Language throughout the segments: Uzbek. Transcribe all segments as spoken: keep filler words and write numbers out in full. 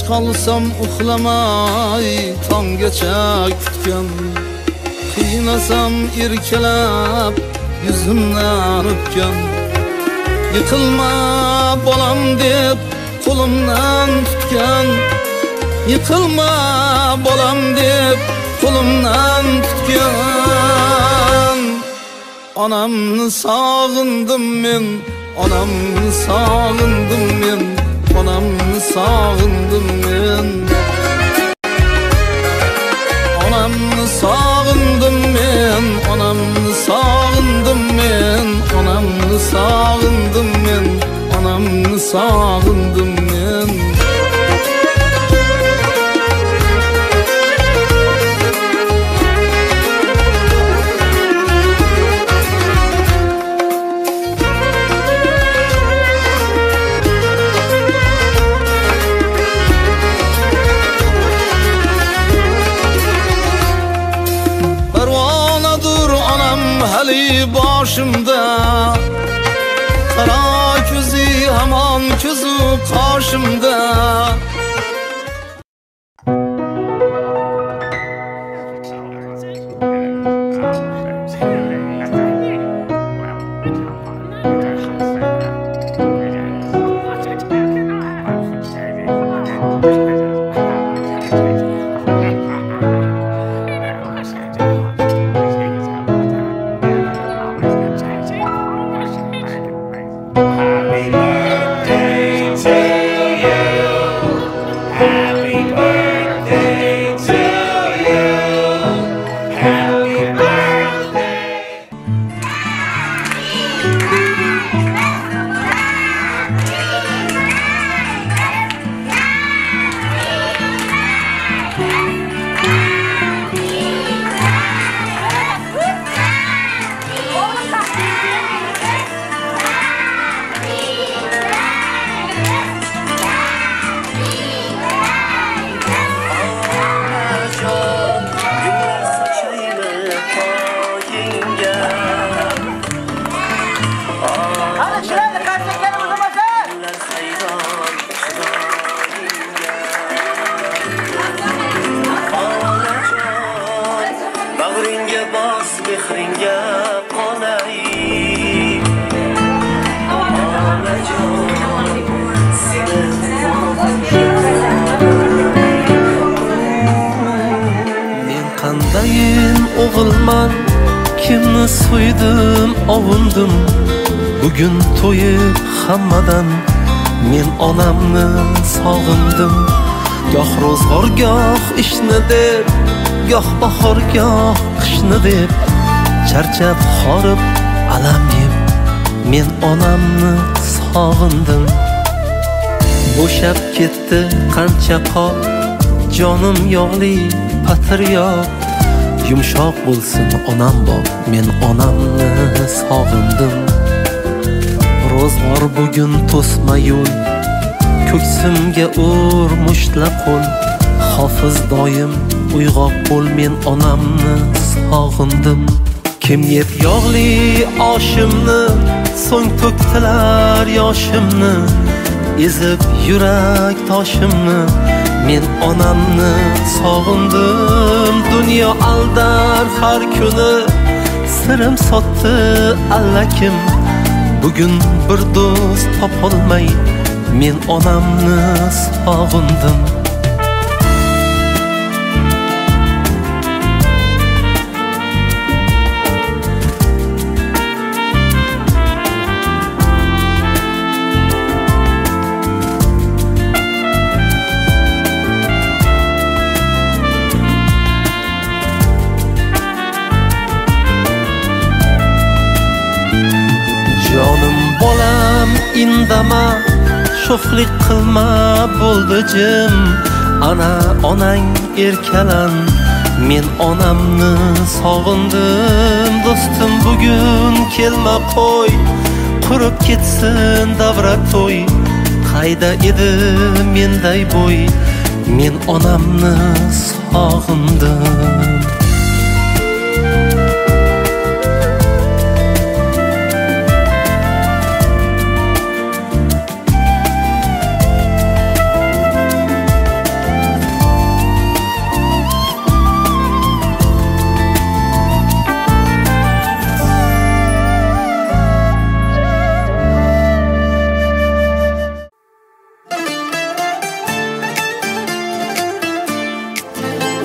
kalsam uxlamay tonggacha kutgan, qiynasam erkalab yüzümden öpken, yıkılma bolam deb qo'limdan tutgan, yıkılma bolam deb qo'limdan tutgan. Onamni sog'indim men, onamni sog'indim men, onamni sog'indim men. Onamni sog'indim men, onamni sog'indim men, onamni sog'indim men, onamni sog'indim men. Hali başımda, kara közü hamon közü karşımda. O'g'ilman, kimni so'ydim, ovundim. Bugun to'yib hammadan men onamni sog'indim. Goh ro'zg'or, goh ishni deb, goh bahor, goh qishni deb, charchab horib alam yeb men onamni sog'indim. Bo'shab ketdi qancha qop, jonim yog'li patriot. Yumshoq bo'lsin onam bor, men onamni sog'indim. Ro'zg'or bugun to'sma yo'l, ko'ksimga ur mushtlab qo'l. Hofiz doim uyg'oq bo'l, men onamni sog'indim. Kim yeb yog'li oshimni, so'ng to'kdilar yoshimni. Ezib yurak toshimni, men onamni sog'indim. Dunyo aldar har kuni, sirim sotdi allakim. Bugun bir do'st topolmay men onamni sog'indim. Jonim bolam indama, sho'xlik qilma bo'ldi jim. Ana onang erkalan, men onamni sog'indim. Do'stim bugun kelma qo'y, qurib ketsin davra to'y. Qayda edi menday bo'y, men onamni sog'indim.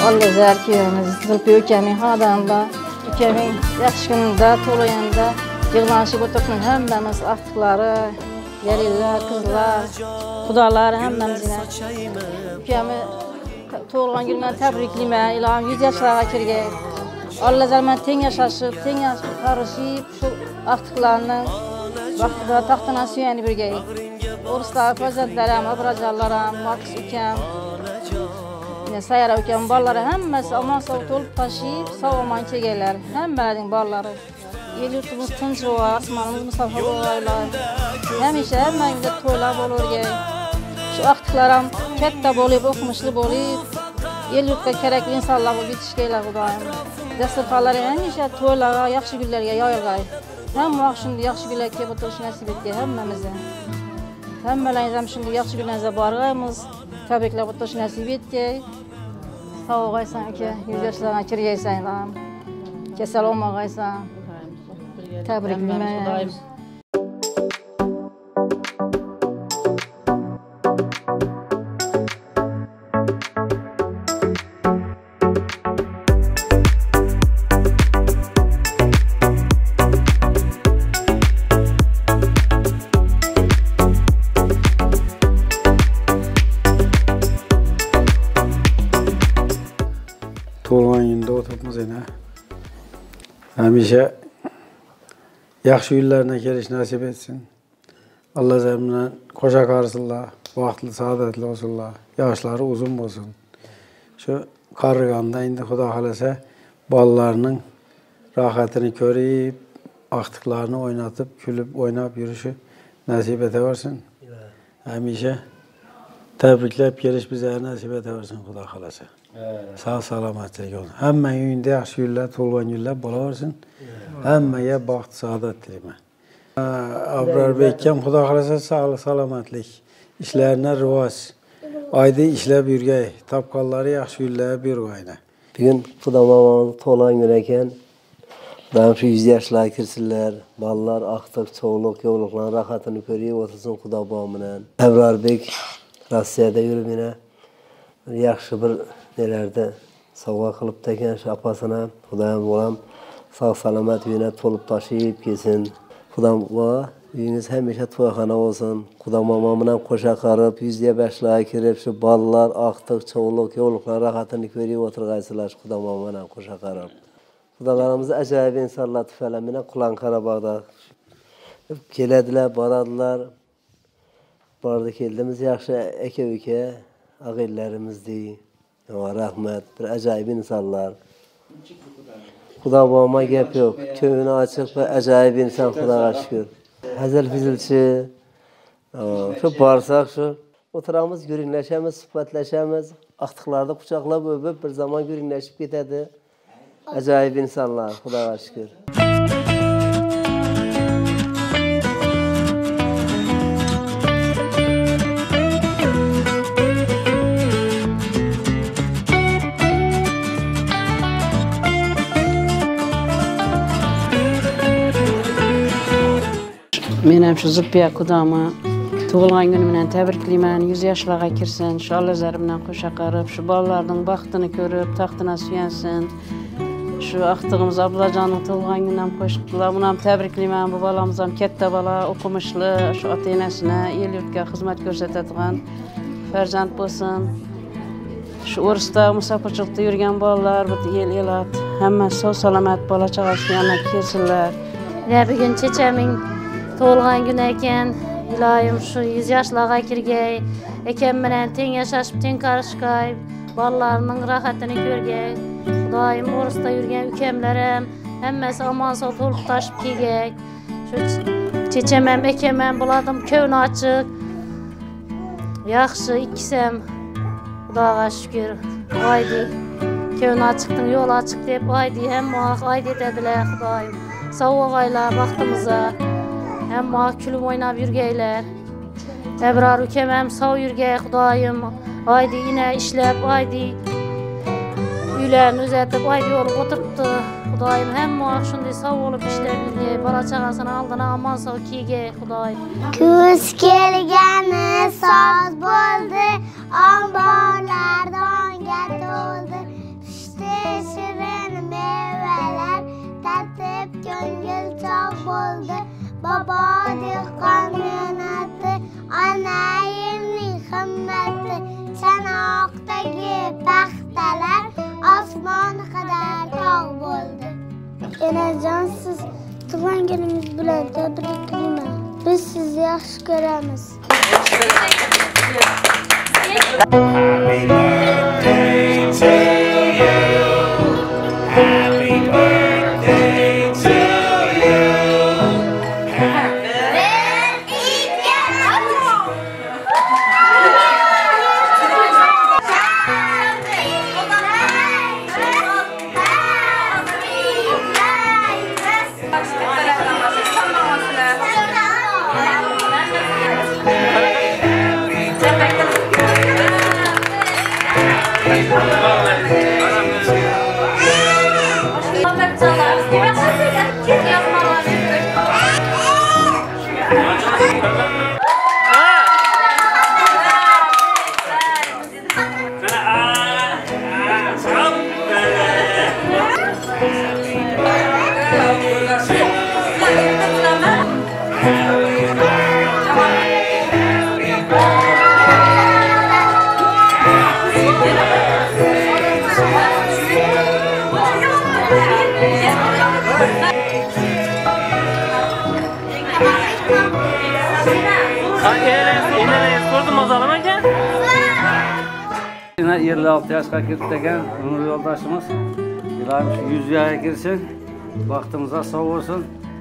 Allah zərkiyemiz, zılpı ökəmin hadanda, ökəmin yaxşınında, tolayanda, yığlanışıb otursun həmbəmiz artıqları, gəlirlər, qızlar, xudalar həmbəmizlə. Ökəmi toğulğan günlə təbrikliyimə, ilahım yüz yaşlara kirgək. Allah zərmən ten yaşaşıb, ten yaşıb, qarışıb, şu artıqlarının vaxtıda taxtına süyəni birgək. Oruslar, prezidentlərəm, abracarlarım, Maks ökəm, sayara ökəm, balları həmməsi aman sağ olub taşıyıb, sağ olman kegəylər, həmmələrinin balları. El yurtumuz tınç olar, asmanımız müsafir olaylar. Həmişə həmməyimizdə toylar olur gəy. Şu artıqlarım kəttə bolib, oxumuşlu bolib, el yurtda kərəkli insanlar bu bitişkəylər qudayım. Dəstırxaları həmişə toylara, yaxşı güllərə yayılğay. Həm vaxt şimdi yaxşı gülər ki, bu toş nəsib etki həmməmizə. Həmmələyinizəm şimdi yaxşı günlərinizə barğayımız, təbriklə bu toş nəsib etki. Sağ olğaysan ki, yüz yaşlarına kirgəysən, kəsəl olmağaysan. Təbrikliyim. To'lg'an yilda o'tibmiz yana. Hamisha yaxshi yillarga kelish nasib etsin. Alloh bilan qo'sha qarsinlar, vaqtli, saodatli bo'lsinlar, yoshlari uzun bo'lsin. Shu qariganda endi Xudo xolasa bolalarning rohatini ko'rib, aqtiqlarni o'ynatib, kulib, o'ynab yurishi nasib etaversin. Hamisha tabriklab kelish bizga nasib etaversin Xudo xolasa. Sağ salomatlik olsun. Hamma uyingda yaxshi yillar, to'lg'an yillar bo'laversin. Hammaga baxt, saodat tilayman. Abrarbek ham Xudo xolasa sog'lik, salomatlik, ishlarni rivoj, oyda ishlab yurgay, topqonlari yaxshi yillar bergayna. Bugun Xudo momoni to'lg'an kun ekan. Xudoim shu yüz yoshlarga kirsinlar, bolalar aqtiq, cho'g'liq, yo'qliqlarning rohatini ko'rib o'tirsin Xudo bilan. Abrarbek Rossiyada yurib yana yaxshi bir nelerde sovg'a qilib ekan shu opasini. Xudoim bolam sog' salomat uyina to'lib tashib kelsin. Xudoim va uyingiz hamisha to'yxona bo'lsin. Xudo momo bilan qo'sha qarib yüz yoshlarga kirib shu bolalar aqtiq, cho'g'liq, yo'qliqlar rohatini ko'rib o'tirgaysizlar Xudo momo bilan qo'sha qarib. Xudolarimiz ajoyib insonlar tufayli Qulan Qarabog'da keladilar, boradilar. Bordi keldimiz yaxshi aka-uka, ag'illarimizni. Rahmat, bir ajoyib insonlar. Xudo bo'lma gap yo'q. Ko'ngli ochiq va ajoyib inson, Xudoga shukr. Hazil fizilchi. Shu borsak shu o'tiramiz, guringlashamiz, suhbatlashamiz, aqtiqlarni quchoqlab o'pib bir zaman guringlashib ketadi. Ajoyib insonlar, Xudoga shukr. Men ham shu Zulfiya Qudamni tug'ilgan kuni bilan tabriklayman. yüz yoshlarga kirsin, shu Allazar bilan qo'sha qarib, shu bolalarning baxtini ko'rib, taxtına suyansin. Shu aqtig'imiz Abdullajonning tug'ilgan kunini ham qo'shiqlar. Buni ham tabriklayman. Bu bolamiz ham katta bola, o'qimishli, shu ota-onasini el yurtga xizmat ko'rsatadigan farzand bo'lsin. Shu O'risda musofirchilikda yurgan bolalar, bu el elat, hamma sog' salomat bola chaqasi yana kelsinlar. Bugun chechamining to'lg'an kun ekan, iloyim shu yüz yoshlarga kirgay, akam bilan teng yashashib, teng qarishgay, bolalarning rohatini ko'rgay. Xudoyim O'risda yurgan ukamlarim hammasi omon sog' to'lib tashib kelgay. Shu checham ham akam ham bo'ladim, ko'ngli ochiq. Yaxshi ikkisam Xudoga shukr. Oydi ko'ngli ochiqning yo'li ochiq deb oydi hamma oydi dedilar Xudoyim. Sog'aylar vaqtimizga. Hamma kulib o'ynab yurgaylar. Ebrar ukam ham sog' yurgay Xudoyim. Oydi ina ishlab, oydi uylarni uzatib, oydi olib o'tiribdi. Xudoyim hamma shunday sog' bo'lib ishlab yurgay, bola chaqasini oldina omon sog' kiygay Xudoyim. Kuz kelgani soz bo'ldi, omborlar donga to'ldi. Baxtalar osmon qadar tog' bo'ldi. Enajon, siz tug'ilgan kuningiz bilan tabriklayman. Biz sizni yaxshi ko'ramiz. Happy birthday to you. Happy birthday to you. Happy Yine elli altı yaşa girdikken ömür yoldaşımız İlahim şu yüz yaşa girsin, vaktimize sağ olsun.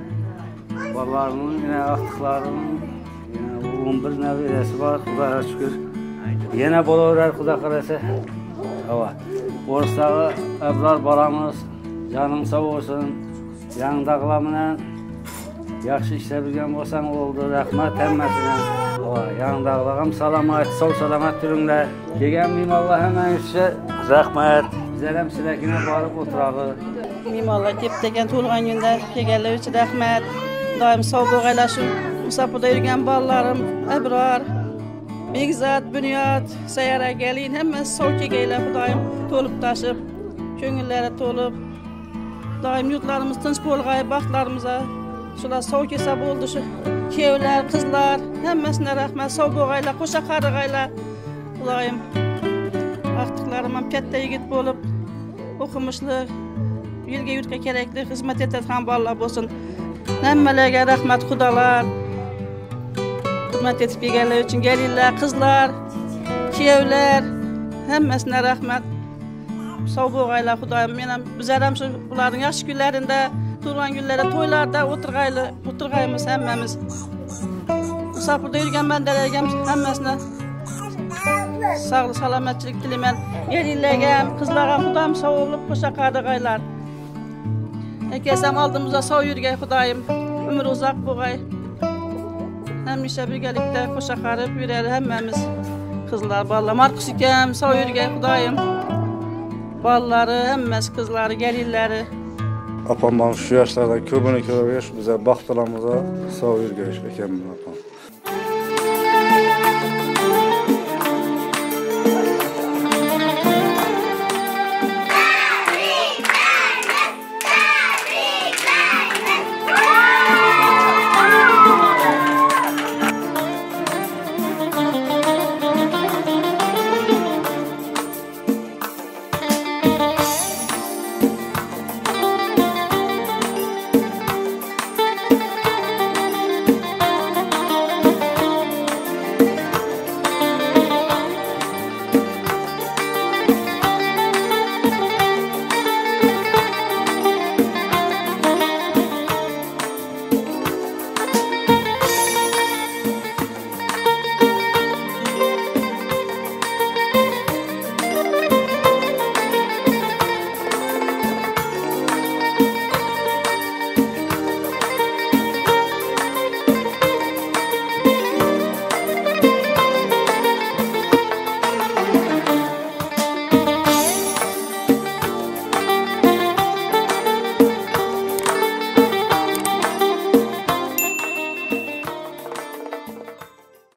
Ballarının yine aktıklarının yine on bir neviresi var, Kudaya şükür. Yine bol örer Kuda karesi. Hava. Borçları evlar balamız, canım sağ olsun. Yanındakılarla yaxşı işler bilgen bolsan oldu, rahmet emmesine. Yanındakılarım salamat, sağ salamat durumlar. Gelgen Mimallah hemen işte rahmet. Bizlerem silekine barıp oturağı. Mimallah tepdegen to'lg'an kunda kelganlar uchun rahmat. Doim sog' bo'lganlar shu musofirda yurgan bolalarım, Abror, Begzod, Bunyod, Sayara gelin hammasi sog' kelganlar, Xudoyim to'lib tashib, ko'ngillari to'lib, doim yurtlarimiz tinch bo'lg'ay, baxtlarimizga shular sog' kelsa bo'ldi shu. Kuyovlar, qizlar hammasine rahmat, sog' bo'lg'aylar, qo'sha qarag'aylar. Xudoyim vaqtlarim ham katta yigit bo'lib, o'qimishli, yilga yurtga kerakli xizmat etadigan bolalar bo'lsin. Hammalarga rahmat, xudolar. Xizmat etib kelganlar uchun gelinlar, qizlar, kuyovlar hammasine rahmat. Sog' bo'lg'aylar, Xudoyim. Men ham bizlar ham shu ularning yaxshi kunlarida, tug'ilgan kunlarda, to'ylarda o'tirg'ayli, o'tirg'aymiz hammamiz. Musofirda yurgan bandalarga hammasini sağlık, salomatchilik tilayman. Gelinlarga ham, qizlarga ham Xudoyim sog' bo'lib, qo'sha qarag'aylar. Akasam oldimizda sog' yurgay, Xudoyim. Umr uzoq bo'lg'ay. Hamisha birgalikda qo'sha qarib yuraylik hammamiz. Qizlar, bolalar, Markus akam sog' yurgay, Xudoyim. Bolalari, hammasi qizlari, gelinlari. Apam şu yaşlarda köbünü köbüne bize baktılarımıza sağ yürüyüş ekem apam.